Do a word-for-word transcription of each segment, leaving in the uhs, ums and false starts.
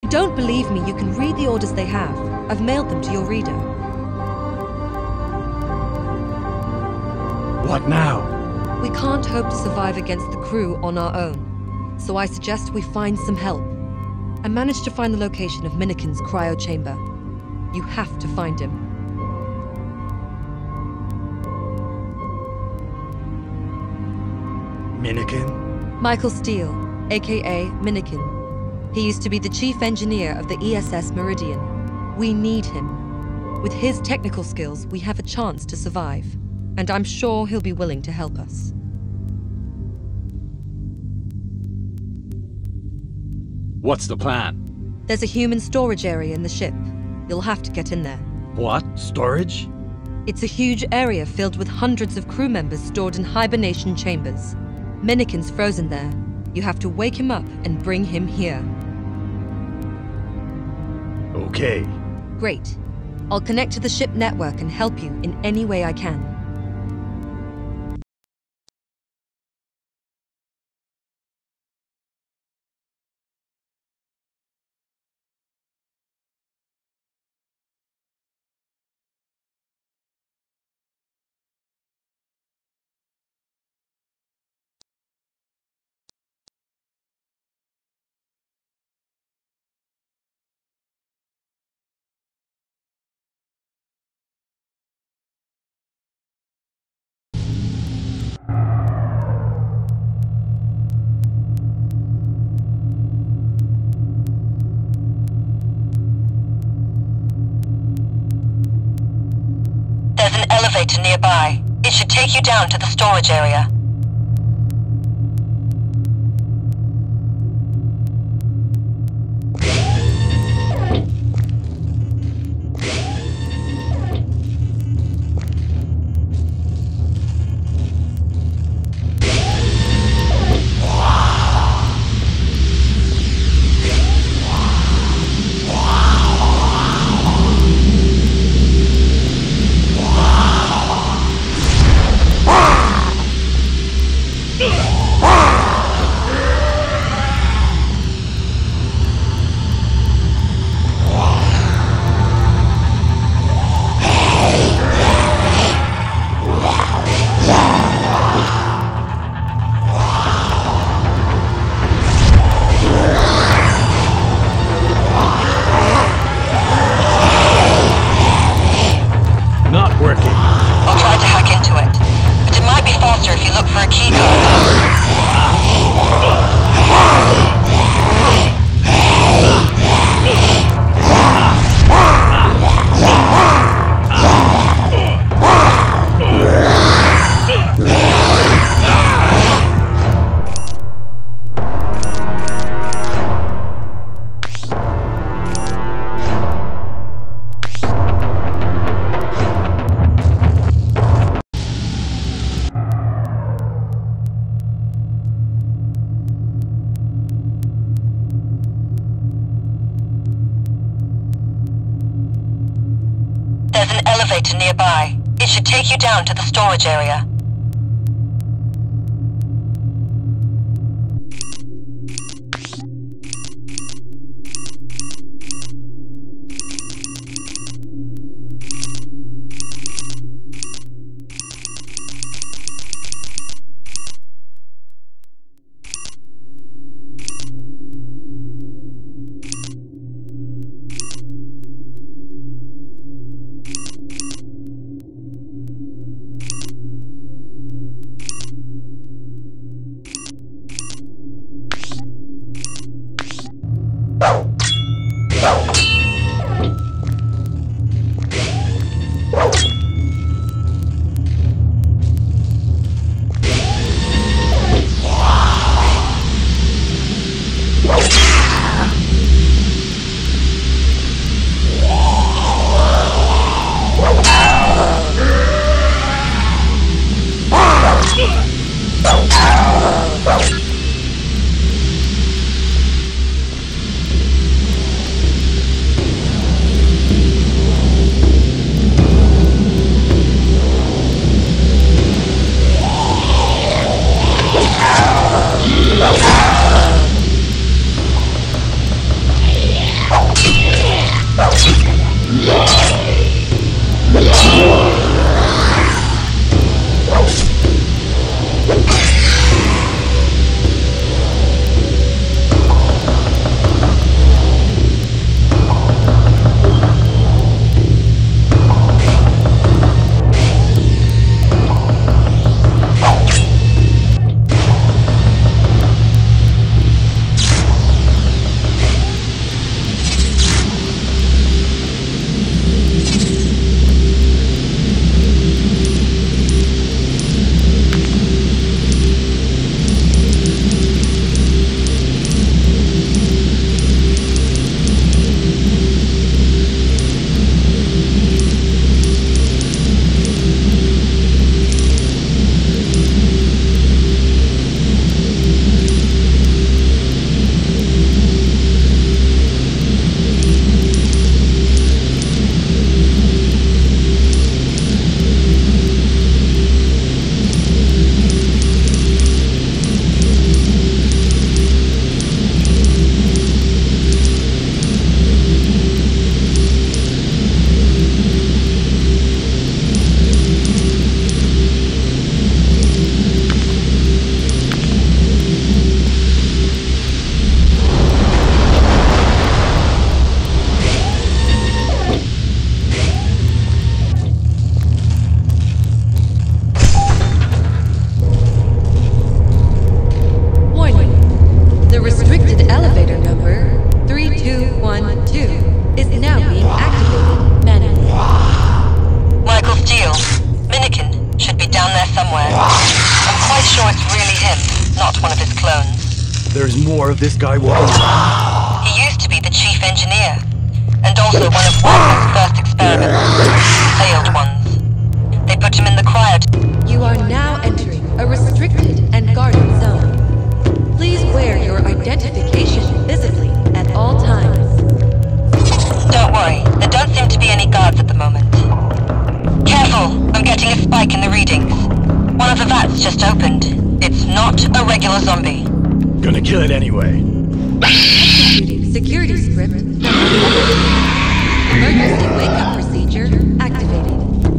don't believe me, you can read the orders they have. I've mailed them to your reader. What now? We can't hope to survive against the crew on our own, so I suggest we find some help. I managed to find the location of Minikin's cryo chamber. You have to find him. Minikin? Michael Steele, aka Minikin. He used to be the chief engineer of the E S S Meridian. We need him. With his technical skills, we have a chance to survive. And I'm sure he'll be willing to help us. What's the plan? There's a human storage area in the ship. You'll have to get in there. What? Storage? It's a huge area filled with hundreds of crew members stored in hibernation chambers. Minikin's frozen there. You have to wake him up and bring him here. Okay. Great. I'll connect to the ship network and help you in any way I can. There's an elevator nearby. It should take you down to the storage area. There's an elevator nearby. It should take you down to the storage area. one two is now being activated manually. Michael Steele, Minikin should be down there somewhere. I'm quite sure it's really him, not one of his clones. There's more of this guy walking around. He used to be the chief engineer, and also one of Walker's first experiments. Failed ones. They put him in the cryo. You are now entering a restricted and guarded zone. Please wear your identification visibly at all times. Don't worry, there don't seem to be any guards at the moment. Careful, I'm getting a spike in the readings. One of the vats just opened. It's not a regular zombie. Gonna kill it anyway. Executing security script number seven. Emergency wake-up procedure activated.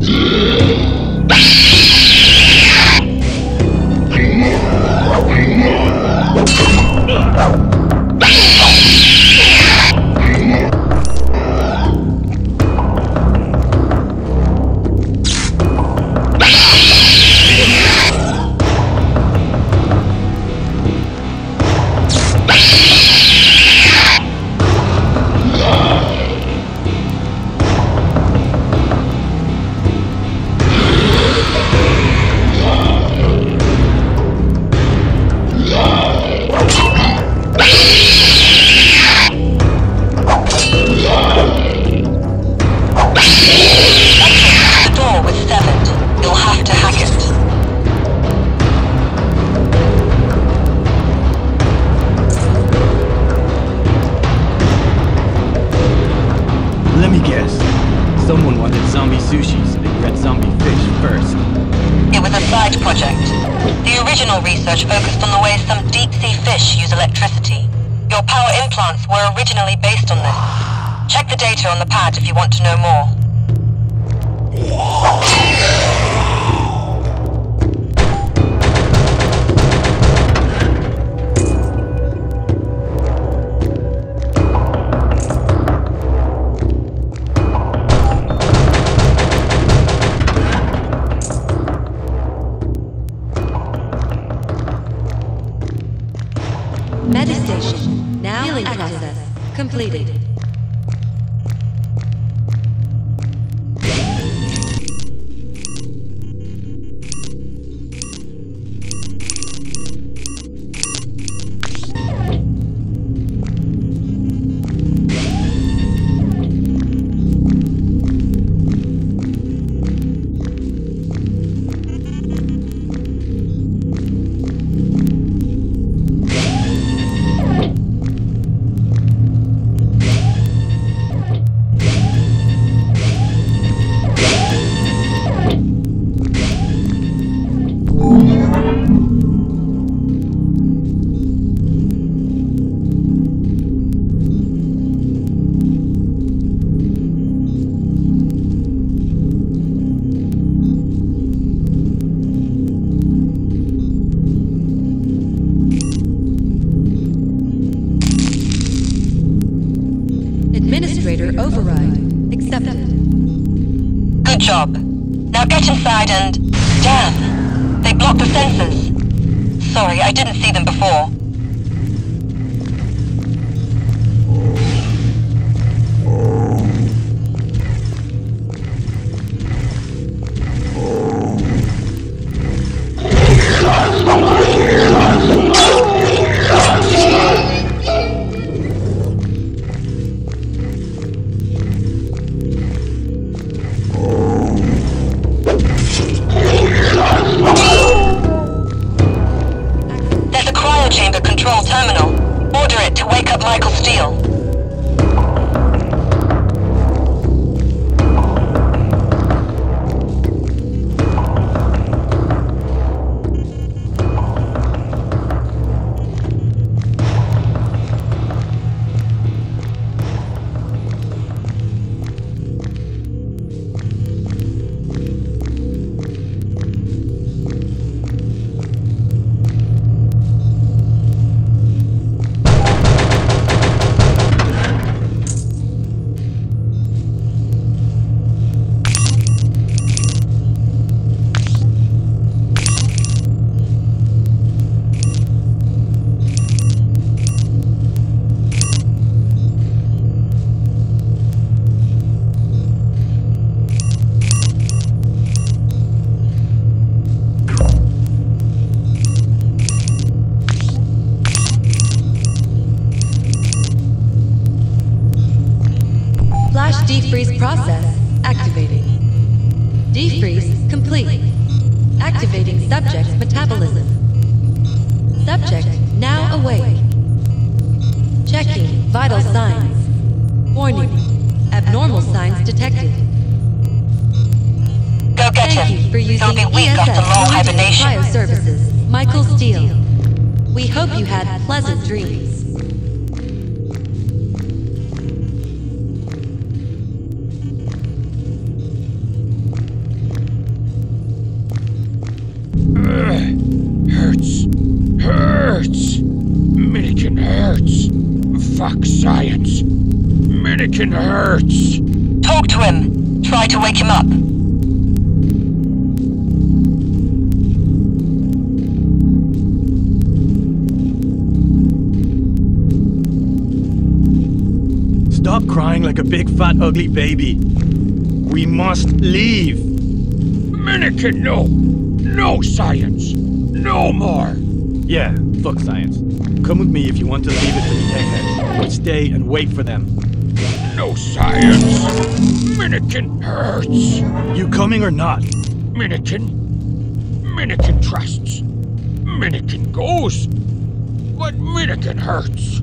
Let me guess. Someone wanted zombie sushi, so they bred zombie fish first. It was a side project. The original research focused on the way some deep-sea fish use electricity. Your power implants were originally based on this. Check the data on the pad if you want to know more. Medistation now healing process completed. Administrator override accepted. Good job. Now get inside and... Damn! They blocked the sensors. Sorry, I didn't see them before. Chamber defreeze process activating. Defreeze complete. Activating subject's metabolism. Subject now awake. Checking vital signs. Warning. Abnormal signs detected. Go get Thank him. you for using He'll be weak E S after long S hibernation. Bioservices. Michael Steele. We hope you had pleasant dreams. Hurts. Hurts. Minikin hurts. Fuck science. Minikin hurts. Talk to him. Try to wake him up. Stop crying like a big fat ugly baby. We must leave. Minikin, no. No science. No more. Yeah, fuck science. Come with me if you want to leave it to the eggheads. But stay and wait for them. No science. Minikin hurts. You coming or not? Minikin. Minikin trusts. Minikin goes. But Minikin hurts.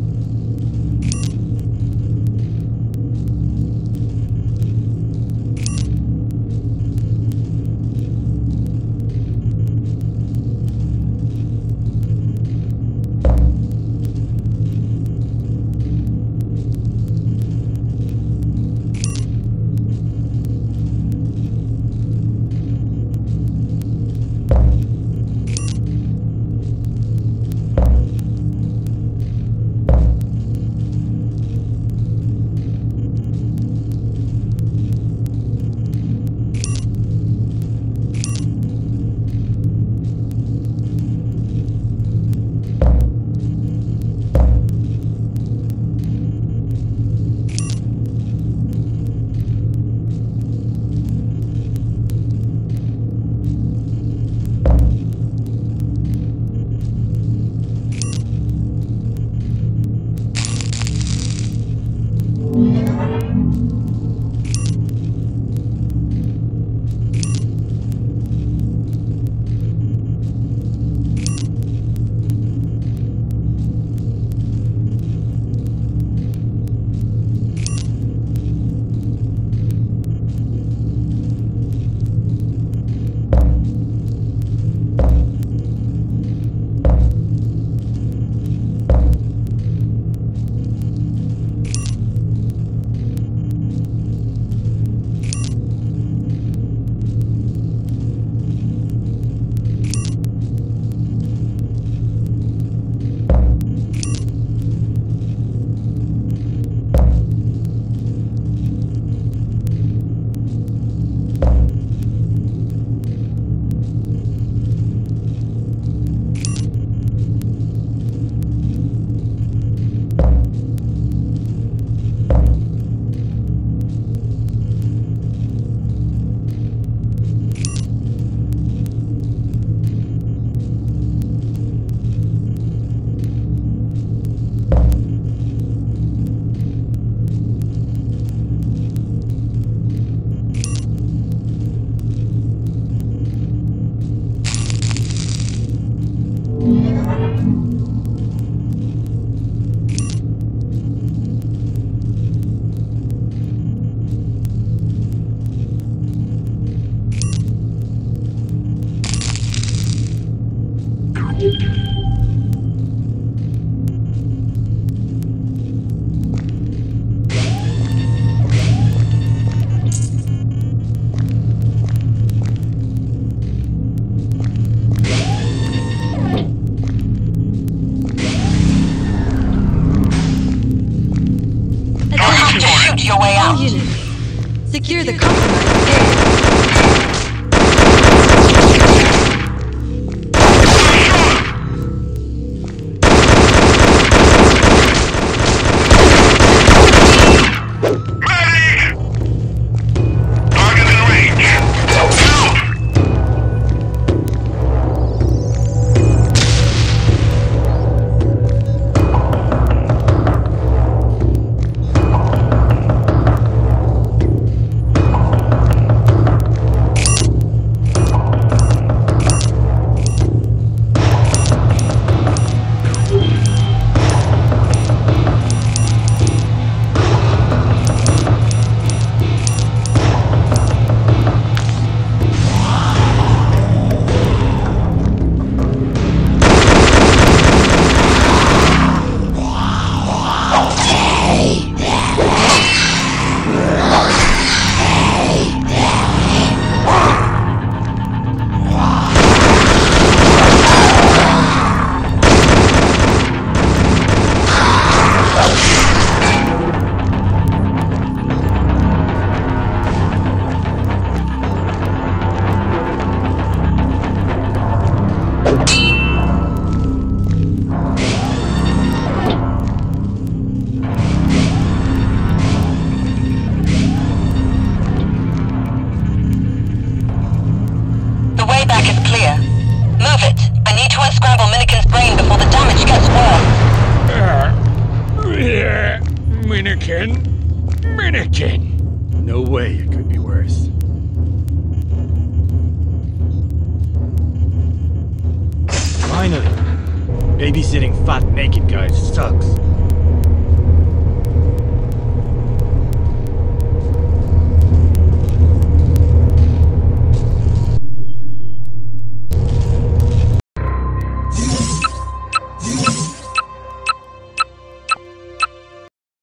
Your way out. Secure the compromised area. Minikin! Minikin! No way it could be worse. Finally! Babysitting fat naked guys sucks.